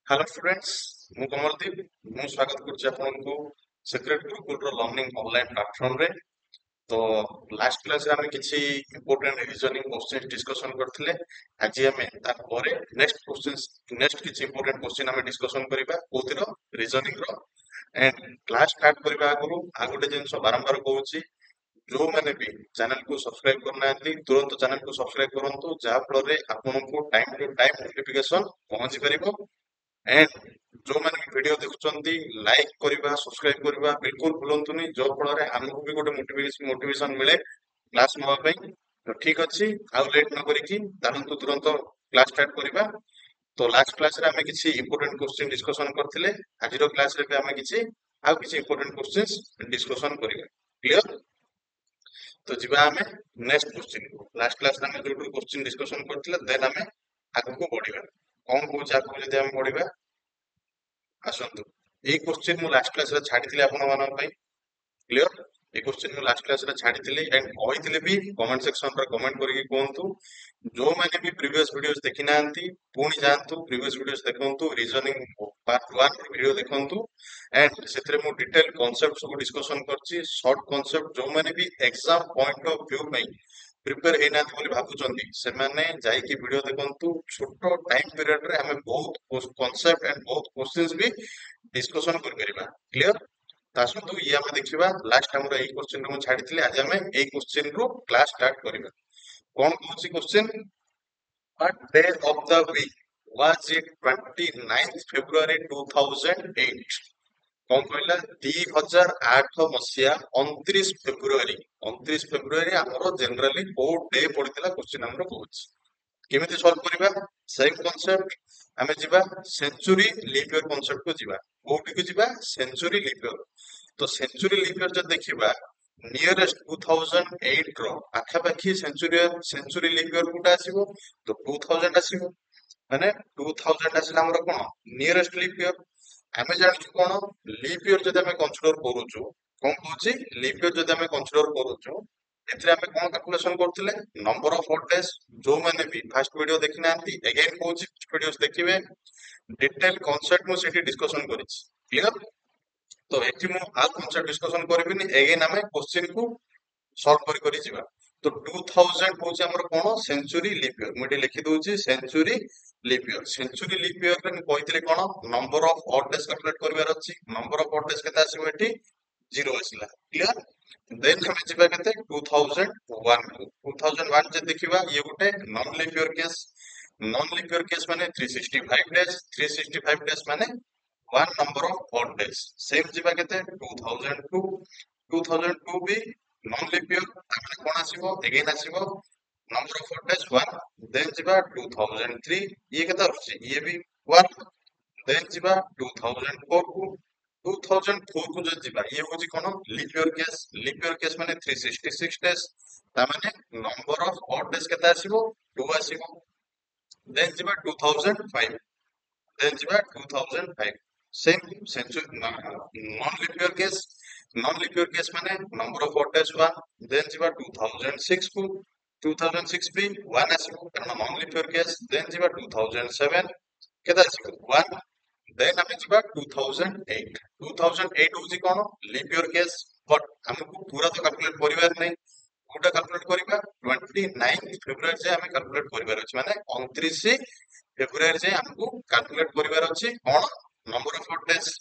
Hello students मु कमलदीप मु स्वागत करछि आपनको सिक्रेट गुरुकुल रो लर्निंग ऑनलाइन प्लेटफॉर्म रे। तो लास्ट क्लास रे हमें किछि इंपोर्टेंट रीजनिंग क्वेश्चंस डिस्कशन करथिले। आज हमें तार परे नेक्स्ट किछि इंपोर्टेंट क्वेश्चन हमें डिस्कशन करिबा कोथिरो रीजनिंग रो। एंड क्लास स्टार्ट करिबा आगु आ गोटे जिंस बारंबार कहूछि, जो मैंने भी चैनल को सब्सक्राइब करना तुरंत चैनल को सब्सक्राइब करंतु जहा फल रे आपनको टाइम टू टाइम नोटिफिकेशन पहुंची परिबो। एंड जो मैंने वीडियो देखुचंती लाइक करिबा सब्सक्राइब करिबा बिल्कुल भूलंतुनी, जो फल रे हमको भी गोटे मोटिवेशन मिले क्लास नवा पई। तो ठीक अछि, आउ लेट न करिकी तारंतु तुरंत क्लास स्टार्ट करिबा। तो लास्ट क्लास रे हमें किछि इंपोर्टेंट क्वेश्चन डिस्कशन करथिले। आज रो क्लास रे भी हमें किछि आउ किछि इंपोर्टेंट क्वेश्चंस डिस्कशन करिबा। क्लियर? तो जिबा हमें नेक्स्ट क्वेश्चन को। लास्ट क्लास रे हमें जो क्वेश्चन डिस्कशन करथिले देन हमें आगु को बढ़िबा। कोन को जाको जदि हम बढ़िबा आसतु। एई क्वेश्चन मु लास्ट क्लास रे छाडिथिले आपन मानन पई। क्लियर? ए क्वेश्चन मु लास्ट क्लास रे छाडिथिले एंड कहिथिले भी कमेंट सेक्शन रे कमेंट करके कहंतु। जो माने भी प्रीवियस वीडियोस देखि नांती पुणी जानतु प्रीवियस वीडियोस देखंतु, रीजनिंग पार्ट 1 वीडियो देखंतु। एंड सेथरे मु डिटेल कांसेप्ट सब डिस्कशन करछि, शॉर्ट कांसेप्ट जो माने भी एग्जाम पॉइंट ऑफ व्यू में प्रिपेयर हेना बोली भाबुचंदी से माने जाई की वीडियो देखंतु। छोटो टाइम पीरियड रे हमें बहुत कांसेप्ट एंड बहुत क्वेश्चंस भी डिस्कशन कर परिबा। क्लियर? तासुतु ये हमें देखिबा लास्ट हमर एई क्वेश्चन रो छाडिथिले, आज हमें एई क्वेश्चन रो क्लास स्टार्ट करिबा। कोन कोछि question? What day of the week was it 29th February 2008? कौन कहला 2008 मसिया 29 फेब्रुआरी। 29 फेब्रुआरी हमरो जनरली को डे पड़ितला क्वेश्चन हमरो कहूछ। केमिति सॉल्व करिबा? सेम कांसेप्ट हमें जिबा सेंचुरी लीप ईयर कांसेप्ट को जिबा। कोठी को जिबा? Century leap year. तो सेंचुरी लीप ईयर जब देखिबा नियरेस्ट 2008 रो आखा पाखी सेंचुरी लीप ईयर कोटा आसीबो। तो 2000 आसीबो माने 2000 आसिला हमरो कोन नियरेस्ट लीप ईयर। आमे जानिछु कोन लीप ईयर जदि आमे कंसीडर करूछु, कोन कहूची लीप ईयर जदि आमे कंसीडर करूछु एथिरे आमे कोन कैलकुलेशन करथिले नंबर ऑफ हॉट डेज। जो माने भी फर्स्ट वीडियो देखि नांती अगेन कहूची वीडियोस देखिबे, डिटेल कांसेप्ट मु सेठी डिस्कशन करिछि। क्लियर? तो एठी मु आ कांसेप्ट डिस्कशन करबिनी, अगेन आमे क्वेश्चन को सॉल्व करी जिबा। तो 2000 होची हमर कोन सेंचुरी लीप ईयर। मुटे लिखि दोची century leap year. Century leap year रे कहितले कोन number of odd days calculate करबार अछि। नंबर ऑफ हॉट डेज केता आसीबो एठी 0 आसिला। क्लियर? देन हमें जिबा केते 2001 को। 2001 जे देखिबा ये गुटे non leap year case. Non leap year case माने 365 डेज। 365 डेज माने one number of odd days. Same जिबा केते 2002। 2002 भी नॉन लीप ईयर ताकले कोन आसीबो अगेन आसीबो number of odd days 1। Then जिबा 2003 ये केता आछि ये भी 1। देन जिबा 2004 को। 2004 को जो जिबा ये होची कोन leap year case. Leap year case माने 366 डेज ता माने नंबर ऑफ हॉट डेज केता आसीबो 2 आसीबो। देन जिबा 2005। देन जिबा 2005 same century non leap year case. Non leap year case माने number of odd days 1। Then जिबा 2006 को। 2006 भी 1 आसीबो कारण non leap year case. Then जिबा 2007 केता आसीबो 1। देन हमें जिबा 2008। 2008 होची कोन लीप ईयर केस, बट हमको पूरा तो कैलकुलेट करिवार नै। कोटा कैलकुलेट करिबा 29 फेब्रुआरी जे हमें कैलकुलेट करिवार अछि माने 29 फेब्रुआरी जे हमको कैलकुलेट करिवार अछि कोन नंबर ऑफ हॉट डेज।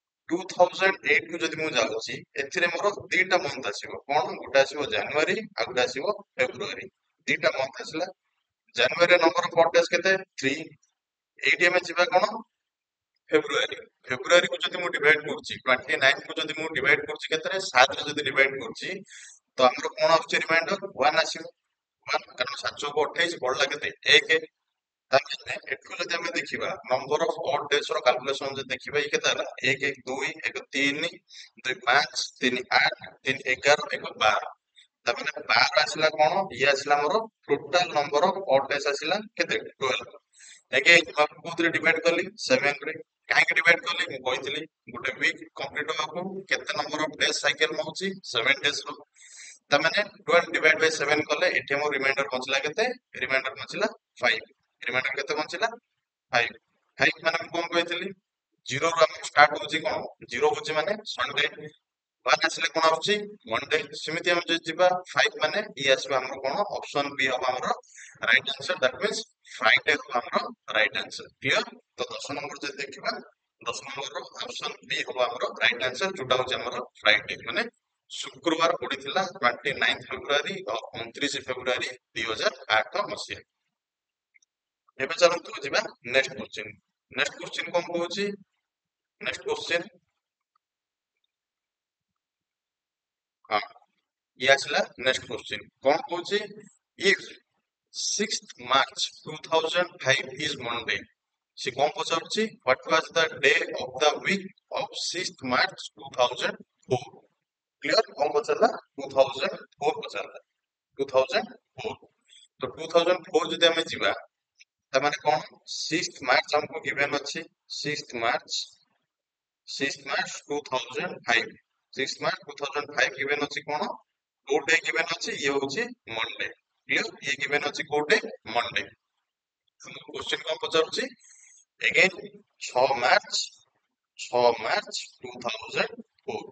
2008 को जदि मु जाउछि एथिरे मोर दीटा मंथ आसीबो कोन गोटा आसीबो जनवरी आ गोटा आसीबो फेब्रुआरी। दीटा मंथ आसीला। जनवरी नंबर ऑफ हॉट डेज केते 3। एटी हमें जिबा कोन फेब्रुआरी। फेब्रुआरी को जदि मु डिवाइड करछि 29 को जदि मु डिवाइड करछि केतरे 7 रे जदि डिवाइड करछि तो हमरो कोन आछि रिमाइंडर 1 आसीबो। 1 कारण 7 को 28 बडला केते 1। ताकि एठु जदि हमें देखिबा नंबर ऑफ ऑड डेज रो कैलकुलेशन जे देखिबा ये केता हला 1 1 2 1 3 2 5 3 8 3 11 1 12। तामाने 12 आसिला कोन ये आसिला मोर total number of odd days आसिला केते 12। अगेन हम कोथरे डिवाइड करली 7 रे। काहे के डिवाइड करली मु कहितली गुटे वीक कंप्लीट होबाकू केते नंबर ऑफ डेज साइकिल होउची 7 डेज रो। तामाने 12 डिवाइड बाय 7 कले एठी हमर रिमाइंडर बचला केते रिमाइंडर बचला 5। रिमाइंडर केते बचला 5। फाइव माने ମୁଁ କଣ କହିଥିଲି जीरो ରୁ ଆମର ଷ୍ଟାର୍ଟ ହଉଛି କଣ जीरो ହଉଛି ମାନେ ସଣ୍ଡେ वन ଆସିଲେ କଣ ଆସୁଛି ମଣ୍ଡେ ସେମିତି ଆମେ ଯଦି ଯିବା फाइव ମାନେ ଇ ଆସିବ ଆମର କଣ ଅପସନ ବି ହବ ଆମର right answer that means Friday ହବ ଆମର ରାଇଟ ଆନ୍ସର କ୍ଲିୟର। ତ 10 ନମ୍ବର ଯଦି ଦେଖିବା 10 ନମ୍ବର ଅପସନ ବି ହବ ଆମର ରାଇଟ ଆନ୍ସର ଯୋଉଟା ହଉଛି ଆମର ଫ୍ରାଇଡେ ମାନେ शुक्रवार पड़ीथिला 29 फेब्रुआरी और 29 फेब्रुआरी 2008 मसीहा। ଏବେ ଚାଲନ୍ତୁ ଯିବା ନେକ୍ସଟ କ୍ୱେଶ୍ଚିନ୍। ନେକ୍ସଟ କ୍ୱେଶ୍ଚିନ୍ କଣ କହୁଛି ନେକ୍ସଟ କ୍ୱେଶ୍ଚିନ୍ ହଁ ଇଏ ଆସିଲା ନେକ୍ସଟ କ୍ୱେଶ୍ଚିନ୍ କଣ କହୁଛି if 6th March 2005 is Monday ସେ କଣ ପଚାରୁଛି what was the day of the week of 6th March 2004 clear କଣ ପଚାରିଲା 2004 ପଚାରିଲା 2004 ତ 2004 ଯଦି ଆମେ ଯିବା ତାମାନେ କଣ 6th March हमको गिवन ଅଛି 6th March 2005 6th March 2005 given ଅଛି କଣ କୋଉ ଡେ गिवन ଅଛି ଇଏ ହଉଛି ମଣ୍ଡେ କ୍ଲିୟର ଇଏ गिवन ଅଛି କୋଉ ଡେ ମଣ୍ଡେ। क्वेश्चन କଣ ପଚାରୁଛି अगेन 6 ମାର୍ଚ୍ଚ 6 ମାର୍ଚ୍ଚ 2004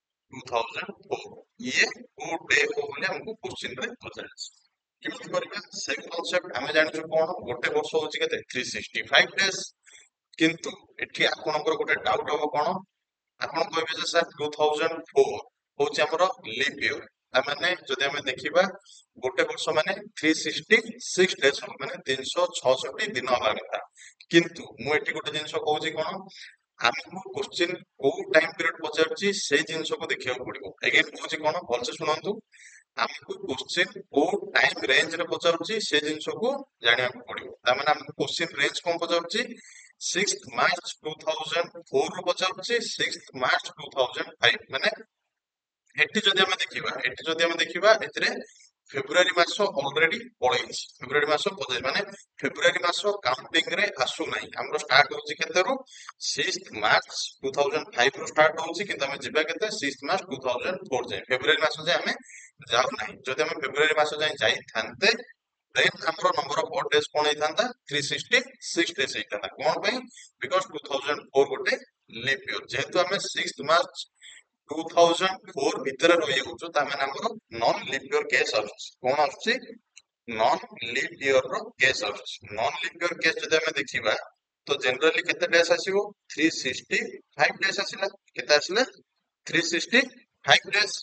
2004 ଇଏ କୋଉ ଡେ ହବ ବୋଲି ଆମକୁ क्वेश्चन ରେ ପଚାରିଛି। କେମିତି କରିବା ସେମ୍ କନସେପ୍ଟ ଆମେ ଜାଣିଛୁ କଣ ଗୋଟେ ବର୍ଷ ହଉଛି କେତେ 365 ଡେଜ୍ କିନ୍ତୁ ଏଠି ଆପଣଙ୍କର ଗୋଟେ ଡାଉଟ ହବ କଣ ଆପଣ କହିବେ ଯେ ସାର୍ 2004 ହଉଛି ଆମର ଲିପ୍ ଇୟର ତାମାନେ ଯଦି ଆମେ ଦେଖିବା ଗୋଟେ ବର୍ଷ ମାନେ 366 ଡେଜ୍ ହବ ମାନେ 366 ଦିନ ହବା କଥା କିନ୍ତୁ ମୁଁ ଏଠି ଗୋଟେ ଜିନିଷ କହୁଛି କଣ ଆମକୁ କ୍ୱେଶ୍ଚିନ୍ କୋଉ ଟାଇମ ପିରିୟଡ ପଚାରୁଛି ସେଇ ଜିନିଷକୁ ଦେଖିବାକୁ ପଡିବ ଏଗେନ୍ କହୁଛି କଣ ଭଲସେ ଶୁଣନ୍ତୁ ଆମକୁ क्वेश्चन କୋଉ ଟାଇମ ରେଞ୍ଜ ରେ ପଚାରୁଛି ସେ ଜିନିଷକୁ ଜାଣିବାକୁ ପଡିବ ତାମାନେ ଆମକୁ क्वेश्चन ରେଞ୍ଜ କଣ ପଚାରୁଛି 6th March 2004 ରୁ ପଚାରୁଛି 6th March 2005 ମାନେ ଏଠି ଯଦି ଆମେ ଦେଖିବା ଏଥିରେ ଫେବୃଆରୀ ମାସ ଅଲରେଡି ପଳେଇଛି ଫେବୃଆରୀ ମାସ ପଳେଇଛି ମାନେ ଫେବୃଆରୀ ମାସ କାଉଣ୍ଟିଂ ରେ ଆସୁନାହିଁ ଆମର ଷ୍ଟାର୍ଟ ହଉଛି କେତେରୁ 6th March 2005 ରୁ ଷ୍ଟାର୍ଟ ହଉଛି କିନ୍ତୁ ଆମେ ଯିବା କେତେ 6th March 2004 ଯାଏ ଫେବୃଆରୀ ମାସ ଯାଏ ଆମେ ଯାଉନାହିଁ ଯଦି ଆମେ ଫେବୃଆରୀ ମାସ ଯାଏ ଯାଇଥାନ୍ତେ ଦେନ୍ ଆମର ନମ୍ବର ଅଫ ଅଡ୍ ଡେଜ୍ କଣ ହେଇଥାନ୍ତା 366 ଡେଜ୍ ହେଇଥାନ୍ତା କଣ ପାଇଁ ବିକଜ 2004 ଗୋଟେ ଲିପ୍ ଇୟର ଯେହେତୁ ଆମେ 6th March 2004 ଭିତରେ ରହିଯାଉଛୁ ତାମାନେ ଆମର ନନ୍ ଲିପ୍ ଇୟର କେସ୍ ଆସୁଛି କଣ ଆସୁଛି ନନ୍ ଲିପ୍ ଇୟର ର କେସ୍ ଆସୁଛି ନନ୍ ଲିପ୍ ଇୟର କେସ୍ ଯଦି ଆମେ ଦେଖିବା ତ ଜେନେରାଲି କେତେ ଡେଜ୍ ଆସିବ 365 ଡେଜ୍ ଆସିଲା କେତେ ଆସିଲା 365 ଡେଜ୍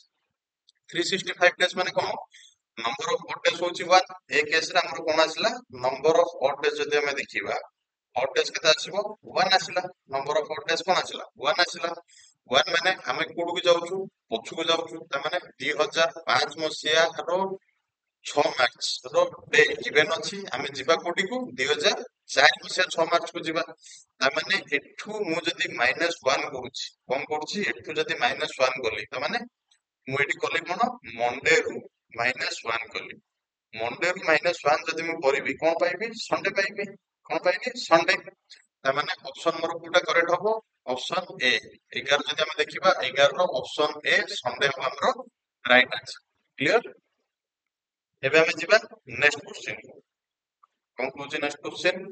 365 ଡେଜ୍ ମାନେ କଣ ନମ୍ବର ଅଫ ଅଡ୍ ଡେଜ୍ ହଉଛି 1 ଏ କେସ୍ ରେ ଆମର କଣ ଆସିଲା ନମ୍ବର ଅଫ ଅଡ୍ ଡେଜ୍ ଯଦି ଆମେ ଦେଖିବା ଅଡ୍ ଡେଜ୍ କେତେ ଆସିବ 1 ଆସିଲା ନମ୍ବର ଅଫ ଅଡ୍ ଡେଜ୍ କଣ ଆସିଲା 1 ଆସିଲା 1 ମାନେ ଆମେ କୋଉଠିକୁ ଯାଉଛୁ ପଛକୁ ଯାଉଛୁ ତାମାନେ 2005 ମସିହାର 6 ମାର୍ଚ୍ଚ ର ଡେ ଗିଭେନ ଅଛି ଆମେ ଯିବା କୋଉଠିକୁ 2004 ମସିହା 6 ମାର୍ଚ୍ଚ କୁ ଯିବା ତାମାନେ ଏଠୁ ମୁଁ ଯଦି -1 କରୁଛି କଣ କରୁଛି ଏଠୁ ଯଦି -1 କଲି ତାମାନେ ମୁଁ ଏଠି କଲି କଣ ମଣ୍ଡେ ରୁ -1 କଲି ମଣ୍ଡେ ରୁ -1 ଯଦି ମୁଁ କରିବି କଣ ପାଇବି ସଣ୍ଡେ ପାଇବି କଣ ପାଇବି ସଣ୍ଡେ ତାମାନେ ଅପସନ ମୋର କୋଉଟା କରେକ୍ଟ ହବ ଅପସନ ଏ 11 ଯଦି ଆମେ ଦେଖିବା 11 ର ଅପସନ ଏ ସଣ୍ଡେ ହବ ଆମର ରାଇଟ ଆନ୍ସର କ୍ଲିୟର। ଏବେ ଆମେ ଯିବା ନେକ୍ସଟ କ୍ୱେଶ୍ଚିନ୍ କୁ କଣ କହୁଛି ନେକ୍ସଟ କ୍ୱେଶ୍ଚିନ୍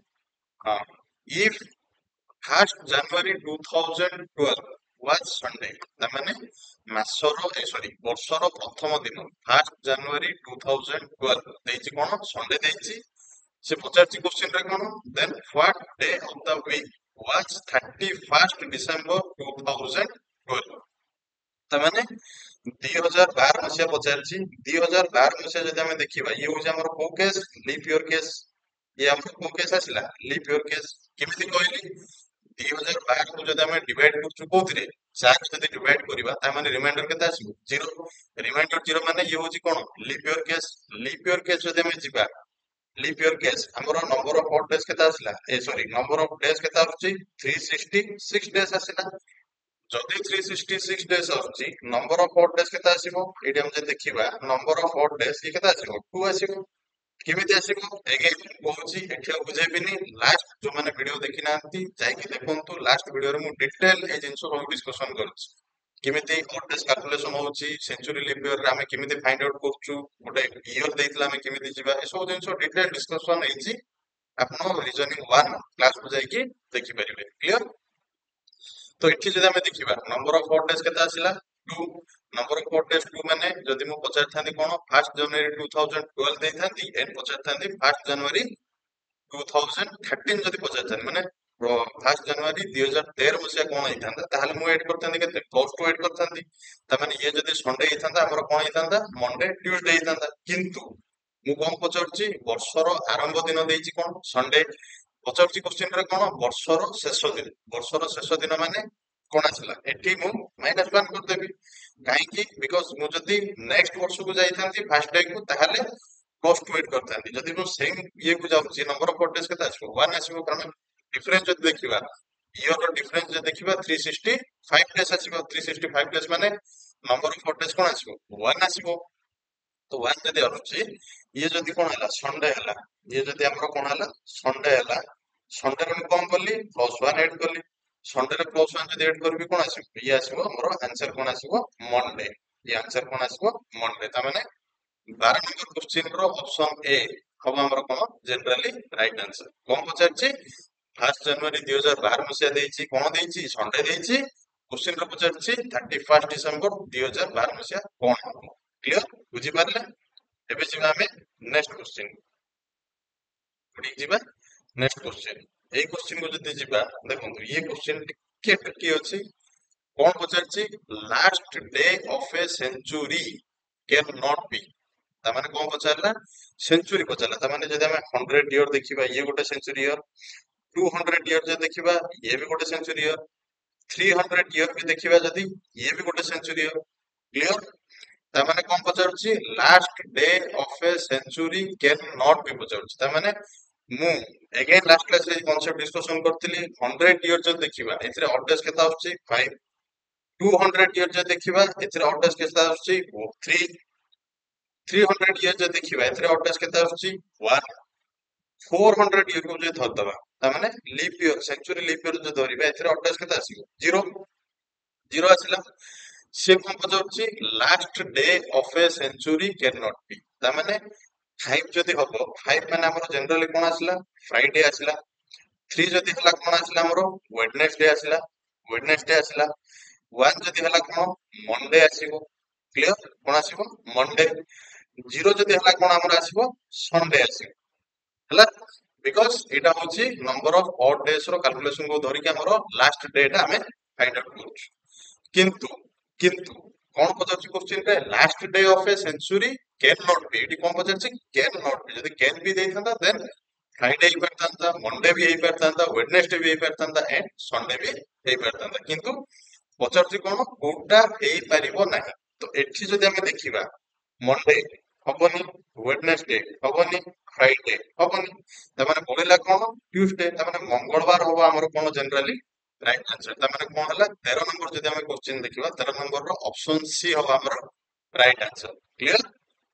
ହଁ if 1st January 2012 was Sunday ତାମାନେ ମାସର ସରି ବର୍ଷର ପ୍ରଥମ ଦିନ 1st January 2012 ଦେଇଛି କଣ ସଣ୍ଡେ ଦେଇଛି ସେ ପଚାରୁଛି କ୍ୱେଶ୍ଚିନ୍ ରେ କଣ then what day of the week was 31st December 2012 ତାମାନେ 2012 ମସିହା ପଚାରିଛି 2012 ମସିହା ଯଦି ଆମେ ଦେଖିବା ଇଏ ହଉଛି ଆମର କୋଉ କେସ୍ ଲିପ୍ ଇୟର କେସ୍ ଇଏ ଆମର କୋଉ କେସ୍ ଆସିଲା ଲିପ୍ ଇୟର କେସ୍ କେମିତି କହିଲି 2012 କୁ ଯଦି ଆମେ ଡିଭାଇଡ କରୁଛୁ କୋଉଥିରେ 4 ଯଦି ଡିଭାଇଡ କରିବା ତାମାନେ ରିମାଇଣ୍ଡର କେତେ ଆସିବ 0 ରିମାଇଣ୍ଡର 0 ମାନେ ଇଏ ହଉଛି କଣ ଲିପ୍ ଇୟର କେସ୍ ଯଦି ଆମେ ଯିବା ଲିପ୍ ଇୟର କେସ୍ ଆମର ନମ୍ବର ଅଫ ଅଡ୍ ଡେଜ୍ କେତେ ଆସିଲା ସରି ନମ୍ବର ଅଫ ଡେଜ୍ କେତେ ଆସୁଛି 366 ଡେଜ୍ ଆସିଲା ଯଦି 366 ଡେଜ୍ ଆସୁଛି ନମ୍ବର ଅଫ ଅଡ୍ ଡେଜ୍ କେତେ ଆସିବ ଏଇଠି ଆମେ ଯଦି ଦେଖିବା ନମ୍ବର ଅଫ ଅଡ୍ ଡେଜ୍ କେତେ ଆସିବ 2 ଆସିବ କେମିତି ଆସିବ ଏଗେନ୍ କହୁଛି ଏଠି ଆଉ ବୁଝେଇବିନି ଲାଷ୍ଟ ଯୋଉମାନେ ଭିଡିଓ ଦେଖି ନାହାନ୍ତି ଯାଇକି ଦେଖନ୍ତୁ ଲାଷ୍ଟ ଭିଡିଓରେ ମୁଁ ଡିଟେଲ ଏଇ ଜିନିଷ ସବୁ ଡିସ୍କସନ କରିଛି କେମିତି ଅଡ୍ ଡେଜ୍ କାଲକୁଲେସନ ହଉଛି ସେଞ୍ଚୁରୀ ଲିପ୍ ଇୟର ରେ ଆମେ କେମିତି ଫାଇଣ୍ଡ ଆଉଟ୍ କରୁଛୁ ଗୋଟେ ଇୟର ଦେଇଥିଲେ ଆମେ କେମିତି ଯିବା ଏସବୁ ଜିନିଷ ଡିଟେଲ ଡିସ୍କସନ ହେଇଛି ଆପଣ ରିଜନିଂ 1 କ୍ଲାସ୍ କୁ ଯାଇକି ଦେଖିପାରିବେ। କ୍ଲିୟର? ତ ଏଠି ଯଦି ଆମେ ଦେଖିବା ନମ୍ବର ଅଫ ହଟ୍ ଡେଜ୍ କେତେ ଆସିଲା 2। ନମ୍ବର ଅଫ ହଟ୍ ଡେଜ୍ 2 ମାନେ ଯଦି ମୁଁ ପଚାରିଥାନ୍ତି କଣ 1 ଜାନୁଆରୀ 2012 ଦେଇଥାନ୍ତି ଏଣ୍ଡ ପଚାରିଥାନ୍ତି 1 ଜାନୁଆରୀ 2013 ଯଦି ପଚାରିଥାନ୍ତି ମାନେ 1 ଜାନୁଆରୀ 2013 ମସିହା କଣ ହେଇଥାନ୍ତା ତାହେଲେ ମୁଁ ଏଡ୍ କରିଥାନ୍ତି କେତେ +2 ଏଡ୍ କରିଥାନ୍ତି। ତାମାନେ ଇଏ ଯଦି ସଣ୍ଡେ ହେଇଥାନ୍ତା ଆମର କଣ ହେଇଥାନ୍ତା ମଣ୍ଡେ ଟ୍ୟୁଜଡେ ହେଇଥାନ୍ତା। କିନ୍ତୁ ମୁଁ କଣ ପଚାରୁଛି ବର୍ଷର ଆରମ୍ଭ ଦିନ ଦେଇଛି କଣ ସଣ୍ଡେ। ପଚାରୁଛି କୋଶ୍ଚିନ୍ ରେ କଣ ବର୍ଷର ଶେଷ ଦିନ। ବର୍ଷର ଶେଷ ଦିନ ମାନେ କଣ ଆସିଲା ଏଠି ମୁଁ -1 କରିଦେବି। କାହିଁକି ବିକଜ ମୁଁ ଯଦି ନେକ୍ସଟ ବର୍ଷକୁ ଯାଇଥାନ୍ତି ଫାର୍ଷ୍ଟ ଡେ କୁ ତାହେଲେ +2 ଏଡ୍ କରିଥାନ୍ତି। ଯଦି ମୁଁ ସେମ୍ ଇଏକୁ ଯାଉଛି ନମ୍ବର ଅଫ ଡେଜ୍ କେତେ ଆସିବ 1 ଆସିବ। କାରଣ ଡିଫରେନ୍ସ ଯଦି ଦେଖିବା ଇୟର ର ଡିଫରେନ୍ସ ଯଦି ଦେଖିବା 365 ଡେଜ୍ ଆସିବ। 365 ଡେଜ୍ ମାନେ ନମ୍ବର ଅଫ ଡେଜ୍ କଣ ଆସିବ 1 ଆସିବ। ତ 1 ଯଦି ଆସୁଛି ଇଏ ଯଦି କଣ ହେଲା ସଣ୍ଡେ ହେଲା, ଇଏ ଯଦି ଆମର କଣ ହେଲା ସଣ୍ଡେ ହେଲା, ସଣ୍ଡେରେ ମୁଁ କଣ କଲି +1 ଏଡ୍ କଲି। ସଣ୍ଡେରେ +1 ଯଦି ଏଡ୍ କରିବି କଣ ଆସିବ ଇଏ ଆସିବ ମୋର ଆନ୍ସର କଣ ଆସିବ ମଣ୍ଡେ। ଇଏ ଆନ୍ସର କଣ ଆସିବ ମଣ୍ଡେ। ତା ମାନେ 12 ନମ୍ବର କ୍ୱେଶ୍ଚିନ୍ ର ଅପସନ ଏ ହବ ଆମର କଣ ଜେନେରାଲି ରାଇଟ୍ ଆନ୍ସର। କଣ ପଚାରିଛି 1 ଜାନୁଆରୀ 2012 ମସିହା ଦେଇଛି କଣ ଦେଇଛି ସଣ୍ଡେ ଦେଇଛି। କ୍ୱେଶ୍ଚିନ୍ ର ପଚାରିଛି 31 ଡିସେମ୍ବର 2012 ମସିହା କଣ ହବ। କ୍ଲିୟର? ବୁଝିପାରିଲେ? ଏବେ ଯିବା ଆମେ ନେକ୍ସଟ କ୍ୱେଶ୍ଚିନ୍। କୋଉଠିକି ଯିବା ନେକ୍ସଟ କ୍ୱେଶ୍ଚିନ୍। ଏଇ କ୍ୱେଶ୍ଚିନ୍ କୁ ଯଦି ଯିବା ଦେଖନ୍ତୁ ଇଏ କ୍ୱେଶ୍ଚିନ୍ ଟିକେ ଟ୍ରିକି ଅଛି। କଣ ପଚାରିଛି last day of a century can not be. ତାମାନେ କଣ ପଚାରିଲା ସେଞ୍ଚୁରୀ ପଚାରିଲା। ତାମାନେ ଯଦି ଆମେ 100 ଇୟର ଦେଖିବା ଇଏ ଗୋଟେ ସେଞ୍ଚୁରୀ ଇୟର, 200 ଇୟର ଯଦି ଦେଖିବା ଇଏ ବି ଗୋଟେ ସେଞ୍ଚୁରୀ ଇୟର, 300 ଇୟର ବି ଦେଖିବା ଯଦି ଇଏ ବି ଗୋଟେ ସେଞ୍ଚୁରୀ ଇୟର। କ୍ଲିୟର? ତାମାନେ କଣ ପଚାରୁଛି last day of a century can not be ପଚାରୁଛି। ତାମାନେ ମୁଁ ଏଗେନ୍ ଲାଷ୍ଟ କ୍ଲାସରେ ଏଇ କନସେପ୍ଟ ଡିସ୍କସନ କରିଥିଲି 100 ଇୟର ଯଦି ଦେଖିବା ଏଥିରେ ଅଡ୍ ଡେଜ୍ କେତେ ଆସୁଛି 5। 200 ଇୟର ଯଦି ଦେଖିବା ଏଥିରେ ଅଡ୍ ଡେଜ୍ କେତେ ଆସୁଛି 3। 300 ଇୟର ଯଦି ଦେଖିବା ଏଥିରେ ଅଡ୍ ଡେଜ୍ କେତେ ଆସୁଛି 1। 400 ଇୟର କୁ ଯଦି ଧରିଦବା ତାମାନେ leap year century leap year ଯଦି ଧରିବା ଏଥିରେ ଅଡ୍ ଡେଜ୍ କେତେ ଆସିବ 0। 0 ଆସିଲା। ସେ କଣ ପଚାରୁଛି last day of a century can not be. ତାମାନେ 5 ଯଦି ହବ 5 ମାନେ ଆମର ଜେନେରାଲି କଣ ଆସିଲା ଫ୍ରାଇଡେ ଆସିଲା। 3 ଯଦି ହେଲା କଣ ଆସିଲା ଆମର ୱେଡନେସଡେ ଆସିଲା। ୱେଡନେସଡେ ଆସିଲା। 1 ଯଦି ହେଲା କଣ ମଣ୍ଡେ ଆସିବ। କ୍ଲିୟର? କଣ ଆସିବ ମଣ୍ଡେ। 0 ଯଦି ହେଲା କଣ ଆମର ଆସିବ ସଣ୍ଡେ ଆସିବ। ହେଲା? ବିକଜ ଏଇଟା ହଉଛି ନମ୍ବର ଅଫ ଅଡ୍ ଡେଜ୍ ର କାଲକୁଲେସନ କୁ ଧରିକି ଆମର ଲାଷ୍ଟ ଡେ ଟା ଆମେ ଫାଇଣ୍ଡ ଆଉଟ୍ କରୁଛୁ। କିନ୍ତୁ କିନ୍ତୁ କଣ ପଚାରୁଛି କୋଶ୍ଚିନ୍ ରେ last day of a century can not be. ଏଠି କଣ ପଚାରୁଛି କ୍ୟାନ୍ ନଟ୍ ବି। ଯଦି କ୍ୟାନ୍ ବି ଦେଇଥାନ୍ତା ଦେନ୍ ଫ୍ରାଇଡେ ହେଇପାରିଥାନ୍ତା, ମଣ୍ଡେ ବି ହେଇପାରିଥାନ୍ତା, ୱେଡନେସଡେ ବି ହେଇପାରିଥାନ୍ତା ଏଣ୍ଡ ସଣ୍ଡେ ବି ହେଇପାରିଥାନ୍ତା। କିନ୍ତୁ ପଚାରୁଛି କଣ କୋଉଟା ହେଇପାରିବ ନାହିଁ। ତ ଏଠି ଯଦି ଆମେ ଦେଖିବା ମଣ୍ଡେ ହବନି, ୱେଡନେସଡେ ହବନି, ଫ୍ରାଇଡେ ହବନି। ତାମାନେ ବଳିଲା କଣ ଟ୍ୟୁସଡେ। ତାମାନେ ମଙ୍ଗଳବାର ହବ ଆମର କଣ ଜେନେରାଲି ରାଇଟ୍ ଆନ୍ସର। ତାମାନେ କଣ ହେଲା 13 ନମ୍ବର ଯଦି ଆମେ କ୍ୱେଶ୍ଚିନ୍ ଦେଖିବା 13 ନମ୍ବର ର ଅପସନ ସି ହବ ଆମର ରାଇଟ୍ ଆନ୍ସର। କ୍ଲିୟର?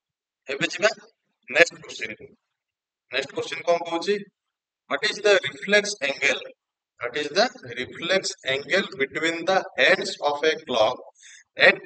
ଏବେ ଯିବା ନେକ୍ସଟ କ୍ୱେଶ୍ଚିନ୍ କୁ। ନେକ୍ସଟ କ୍ୱେଶ୍ଚିନ୍ କଣ କହୁଛି what is the reflex angle? What is the reflex angle between the ends of a clock at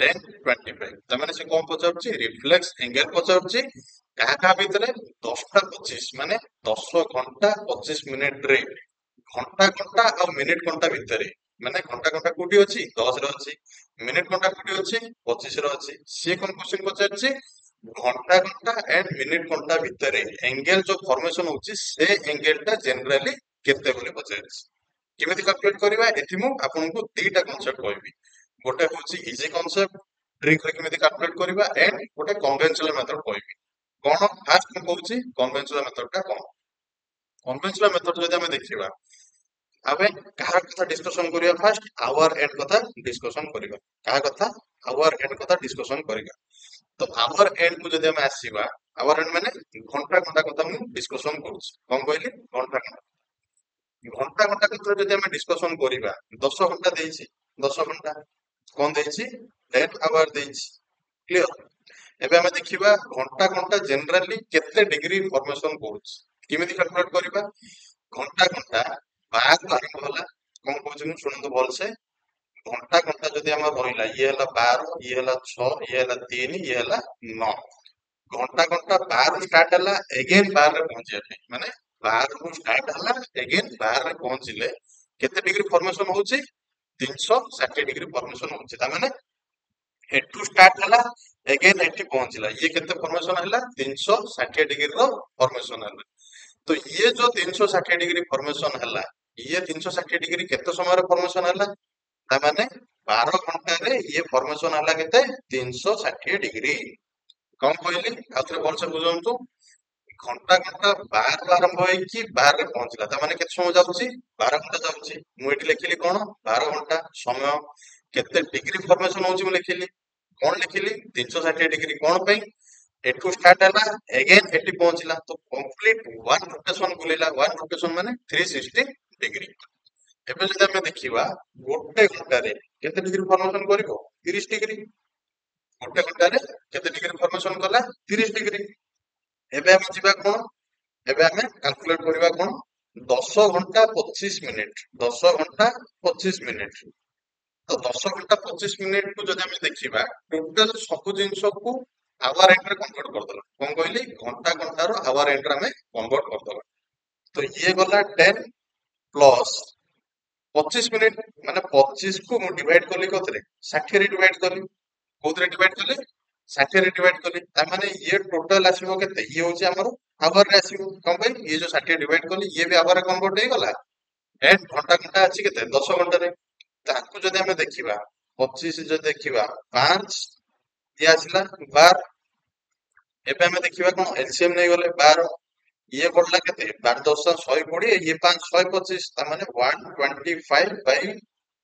10:25? ତାମାନେ ସେ କଣ ପଚାରୁଛି ରିଫ୍ଲେକ୍ସ ଏଙ୍ଗେଲ ପଚାରୁଛି କାହା କାହା ଭିତରେ 10ଟା 25 ମାନେ 10 ଘଣ୍ଟା 25 ମିନିଟ ରେ ଘଣ୍ଟା ଘଣ୍ଟା ଆଉ ମିନିଟ ଘଣ୍ଟା ଭିତରେ। ମାନେ ଘଣ୍ଟା ଘଣ୍ଟା କୋଉଠି ଅଛି 10 ରେ ଅଛି, ମିନିଟ ଘଣ୍ଟା କୋଉଠି ଅଛି 25 ରେ ଅଛି। ସିଏ କଣ କ୍ୱେଶ୍ଚିନ୍ ପଚାରିଛି ଘଣ୍ଟା ଘଣ୍ଟା ଏଣ୍ଡ ମିନିଟ ଘଣ୍ଟା ଭିତରେ ଏଙ୍ଗେଲ ଯୋଉ ଫର୍ମେସନ ହଉଛି ସେ ଏଙ୍ଗେଲ ଟା ଜେନେରାଲି କେତେ ବୋଲି ପଚାରିଛି। କେମିତି କାଲକୁଲେଟ କରିବା ଏଠି ମୁଁ ଆପଣଙ୍କୁ ଦିଟା କନସେପ୍ଟ କହିବି। ଗୋଟେ ହଉଛି ଇଜି କନସେପ୍ଟ ଟ୍ରିକ୍ ରେ କେମିତି କାଲକୁଲେଟ କରିବା ଏଣ୍ଡ ଗୋଟେ କନଭେନସନାଲ ମେଥଡ କହିବି। କଣ ଫାର୍ଷ୍ଟ ମୁଁ କହୁଛି କନଭେନସନାଲ ମେଥଡ ଟା କଣ। କନଭେନସନାଲ ମେଥଡ ଯଦି ଆମେ ଦେଖିବା ଆମେ କାହା କଥା ଡିସ୍କସନ କରିବା ଫାର୍ଷ୍ଟ ଆୱାର ଏଣ୍ଡ କଥା ଡିସ୍କସନ କରିବା। କାହା କଥା ଆୱାର ଏଣ୍ଡ କଥା ଡିସ୍କସନ କରିବା। ତ ଆୱାର ଏଣ୍ଡ କୁ ଯଦି ଆମେ ଆସିବା ଆୱାର ଏଣ୍ଡ ମାନେ ଘଣ୍ଟା ଘଣ୍ଟା କଥା ମୁଁ ଡିସ୍କସନ କରୁଛି। କଣ କହିଲି ଘଣ୍ଟା ଘଣ୍ଟା। ଘଣ୍ଟା ଘଣ୍ଟା କଥା ଯଦି ଆମେ ଡିସ୍କସନ କରିବା 10 ଘଣ୍ଟା ଦେଇଛି 10 ଘଣ୍ଟା କଣ ଦେଇଛି 10 ଆୱାର ଦେଇଛି। କ୍ଲିୟର? ଏବେ ଆମେ ଦେଖିବା ଘଣ୍ଟା ଘଣ୍ଟା ଜେନେରାଲି କେତେ ଡିଗ୍ରୀ ଫର୍ମେସନ କରୁଛି। କେମିତି କାଲକୁଲେଟ କରିବା ଘଣ୍ଟା ଘଣ୍ଟା 12 ରୁ ଆରମ୍ଭ ହେଲା। କଣ କହୁଛି ମୁଁ ଶୁଣନ୍ତୁ ଭଲସେ। ଘଣ୍ଟା ଘଣ୍ଟା ଯଦି ଆମର ରହିଲା ଇଏ ହେଲା 12, ଇଏ ହେଲା 6, ଇଏ ହେଲା 3, ଇଏ ହେଲା 9। ଘଣ୍ଟା ଘଣ୍ଟା 12 ରୁ ଷ୍ଟାର୍ଟ ହେଲା ଏଗେନ୍ 12 ରେ ପହଞ୍ଚିବା ପାଇଁ ମାନେ बाहर को स्टार्ट हला अगेन बाहर रे पहुंचिले केते डिग्री फॉर्मेशन होची 360 डिग्री फॉर्मेशन होची ता माने एठू स्टार्ट हला अगेन एठी पहुंचला ये केते फॉर्मेशन हला 360 डिग्री रो फॉर्मेशन हला तो ये जो 360 डिग्री फॉर्मेशन हला ये 360 डिग्री केते समय रे फॉर्मेशन हला ता माने 12 घंटा रे ये फॉर्मेशन हला केते 360 डिग्री कौन कहली आउथरे भलसे बुझंतु घंटा घंटा बाहर आरंभ होइकी बाहर रे पहुंचला ता माने केते समय जाउची 12 घंटा जाउची मु एठी लिखिली कोन 12 घंटा समय केते डिग्री फॉर्मेशन होउची मु लिखिली कोन लिखिली 360 डिग्री कोन पे एठू स्टार्ट हला अगेन एठी पहुंचला तो कंप्लीट वन रोटेशन बुलेला वन रोटेशन माने 360 डिग्री एबे जदि हमें देखिबा गोटे घंटा रे केते डिग्री फॉर्मेशन करिवो 30 डिग्री गोटे घंटा रे केते डिग्री फॉर्मेशन कला 30 डिग्री एबे हम जिबा कोन एबे हमें कैलकुलेट करबा कोन 10 घंटा 25 मिनिट 10 घंटा 25 मिनिट तो 10 घंटा 25 मिनिट को जदि हमें देखिबा टोटल सब जिंस को आवर एंड रे कन्वर्ट करदला कोन कहली घंटा घंटा रो आवर एंड रे हमें कन्वर्ट करदला तो ये गला 10 प्लस 25 मिनिट माने 25 को मु डिवाइड करली कथरे 60 रे डिवाइड करली कोथरे डिवाइड करली 60 रे डिवाइड करली ता माने ये टोटल आसीबो केते ये होची हमर आवर रे आसीबो कोन भाई ये जो 60 डिवाइड करली ये भी आवर रे कन्वर्ट हे गला एंड घंटा घंटा अछि केते 10 घंटा रे ताकू जदि हमें देखिबा 25 जदि देखिबा 5 ये आसिला 12 एबे हमें देखिबा कोन एलसीएम नै गले 12 ये पड़ला केते 12 10 120 ये 5 125 ता माने 125 बाय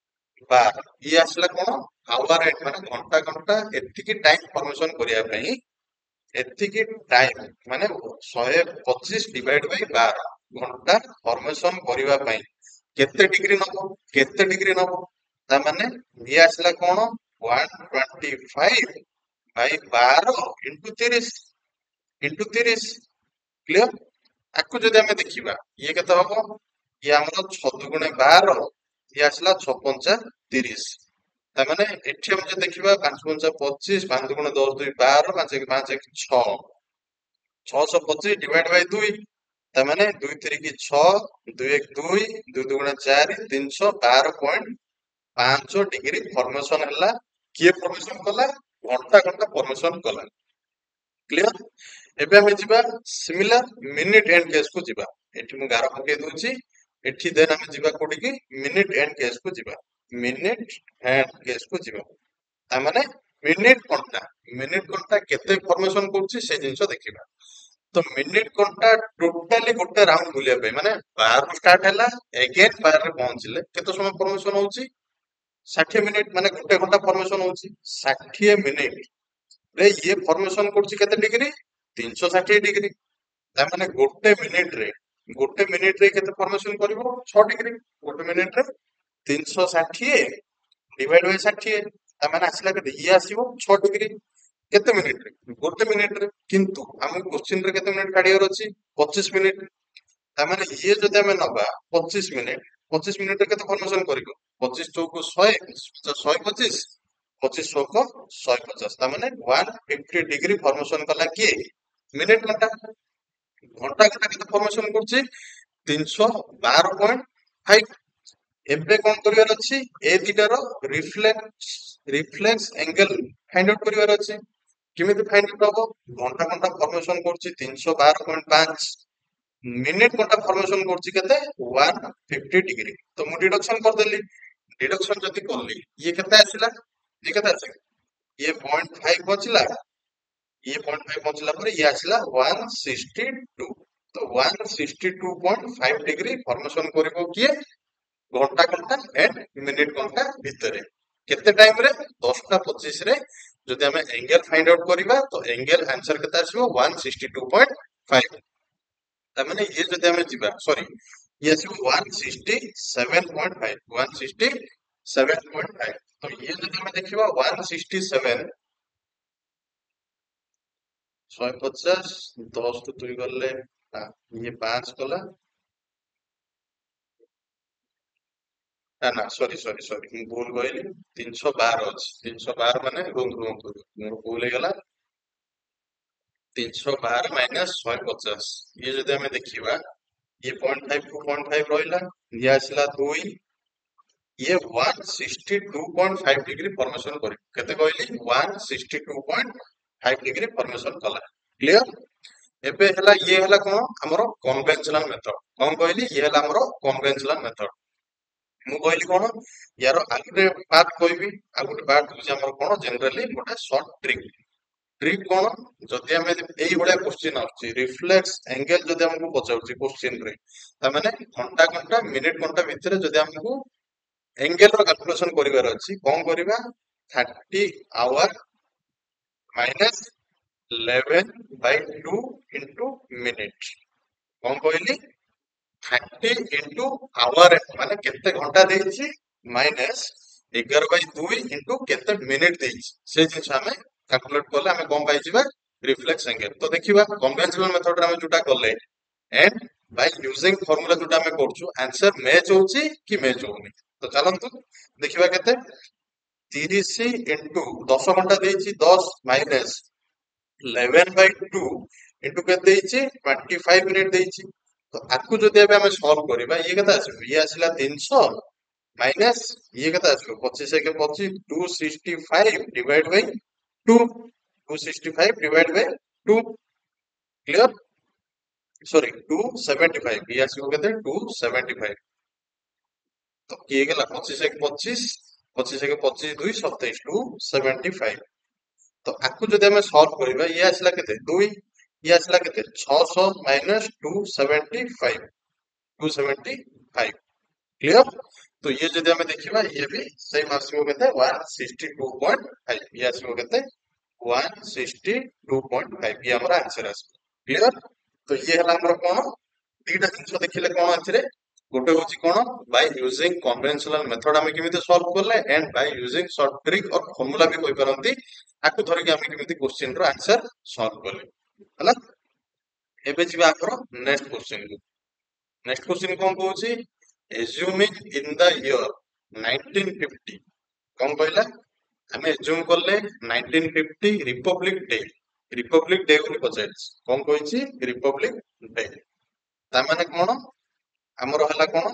12 ये आसिला कोन आवर एंड माने घंटा घंटा एतिकी टाइम फॉर्मेशन करिया पई एतिकी टाइम माने 125 डिवाइड बाय 12 घंटा फॉर्मेशन करिवा पई केते डिग्री नबो केते डिग्री नबो ता माने ये आसिला कोन 125 बाय 12 इनटू 30 क्लियर आकु जदि हमें देखिबा ये केते हबो ये हमर 6 दुगुणे 12 ये आसला 6 पंचा 30 ता माने एठी हम जे देखिबा 5 पंचा 25 5 दुगुणे 10 2 12 5 1 5 1 6 625 डिवाइड बाय 2 ता माने 2 3 की 6 2 1 2 2 दुगुणे 4 312.5 डिग्री फॉर्मेशन हला किए फॉर्मेशन कला घंटा घंटा फॉर्मेशन कला क्लियर एबे हमें जिबा सिमिलर मिनिट एंड केस को जिबा एठी मु गार पके दोची एठी देन हमें जिबा कोडी की मिनिट एंड केस को जिबा मिनिट एंड केस को जिबा ता माने मिनिट घंटा केते फॉर्मेशन करछि से जिंस देखिबा तो मिनिट घंटा टोटली गोटे राउंड बुलिया पे माने 12 स्टार्ट हला अगेन 12 रे पहुंचले केते समय फॉर्मेशन होउछि 60 मिनिट माने गोटे घंटा फॉर्मेशन होउछि 60 मिनिट रे ये फॉर्मेशन करछि केते डिग्री 360 डिग्री ता माने गोटे मिनिट रे केते फॉर्मेशन करिवो 6 डिग्री गोटे मिनिट रे 360 डिवाइड बाय 60 ता माने आसिला केते ये आसीबो 6 डिग्री केते मिनिट रे गोटे मिनिट रे किंतु हम क्वेश्चन रे केते मिनिट काढियार अछि 25 मिनिट ता माने ये जदि हमें नबा 25 मिनिट रे केते फॉर्मेशन करिवो 25 चौक 100 125 25 चौक 150 ता माने 150 डिग्री फॉर्मेशन कला किए मिनिट घंटा घंटा घंटा केते फॉर्मेशन करछि 312.5 एबे कोन करिवार अछि ए दिटार रिफ्लेक्स एंगल फाइंड आउट करिवार अछि किमिति फाइंड आउट हबो घंटा घंटा फॉर्मेशन करछि 312.5 मिनिट घंटा फॉर्मेशन करछि केते 150 डिग्री तो मु डिडक्शन कर देली डिडक्शन जति करली ये केते आसिला ये केते आसिला ये 0.5 बचला ये 0.5 बचला पर ये आसिला 162 तो 162.5 डिग्री फॉर्मेशन करिवो किए घंटा घंटा एंड मिनिट घंटा भितरे केते टाइम रे 10:25 रे जदि हमें एंगल फाइंड आउट करिबा तो एंगल आंसर केते आसीबो 162.5 ता माने ये जदि हमें जिबा सॉरी ये आसीबो 167.5 167.5 तो ये जदि हमें देखिबा 167 150 10 टू 2 गले ये 5 कला ना ना सॉरी सॉरी सॉरी ମୁଁ ଭୁଲ କହିଲି 312 ଅଛି 312 ମାନେ ରୁହନ୍ତୁ ମୋର ଭୁଲ ହେଇଗଲା 312 ମାଇନସ 150 ये ଯଦି ଆମେ ଦେଖିବା ये 0.5 2.5 रहा, ये आसला 2, ये 162.5 डिग्री फॉर्मेशन कर केते कहली 162.5 डिग्री फॉर्मेशन कला। क्लियर? एबे हला ये हला कोन हमरो कन्वेंशनल मेथड। कोन कहली ये हला हमरो कन्वेंशनल मेथड। मु कहली कोन यार आगुटे पार्ट कहबी, आगुटे पार्ट होची हमरो कोन जनरली गोटे शॉर्ट ट्रिक। ट्रिक कोन जदि हमें एई भलिया क्वेश्चन आछि रिफ्लेक्स एंगल जदि हमको पचाउछि क्वेश्चन रे त माने घंटा घंटा मिनिट घंटा भितर जदि हमको एंगल रो कैलकुलेशन करिवार अछि कोन करिवा 30 आवर माइनस 11/2 इनटू मिनिट। कोन कहली 30 इनटू आवर माने केते घंटा देइछि माइनस 11/2 इनटू केते मिनिट देइछि से जिंस हमें कैलकुलेट करले हमें कोन पाइ जिबा रिफ्लेक्स एंगल। तो देखिबा कन्वेंशनल मेथड रे हम जोटा करले एंड बाय यूजिंग फार्मूला जोटा हमें करछु आंसर मैच होछि कि मैच होउनी। तो चलंतु देखिबा केते 30 इनटू 10 घंटा देइछि 10 माइनस 11/2 इनटू केते देइछि 25 मिनिट देइछि। तो आकु जदि एबे हमें सॉल्व करिबा ये केते आसीबो ये आसिला 300 माइनस ये केते आसीबो 25 के 25 265 divide by 2 265 divide by 2। Clear? Sorry 275 ये आसीबो केते 275। तो किए गेला 25 के 25 25 के 25 2 27 275। तो आकु जदि हमें सॉल्व करिबा ये आसिला केते 2 ये आसिला केते 600 माइनस 275 275। क्लियर? तो ये जदि हमें देखिबा ये भी सेम आसीबो केते 162.5 ये आसीबो केते 162.5 ये हमर आंसर आसीबो। क्लियर? तो ये हला हमर कोन दीटा जिंस देखिले कोन आछरे गोटे होची कोन बाय यूजिंग कन्वेंशनल मेथड हमें केमिति सॉल्व करले and by using short trick और फार्मूला भी कोइ परंती आकु धरि के हमें केमिति क्वेश्चन रो आंसर सॉल्व करले। हला एबे जिबा आकर नेक्स्ट क्वेश्चन को। नेक्स्ट क्वेश्चन कोन कहूची एज्यूमिंग इन द ईयर 1950 कोन कहला हमें एज्यूम करले 1950 रिपब्लिक डे बोली पचाइछ कोन कहिछि रिपब्लिक डे ता माने कोन हमरो हला कोन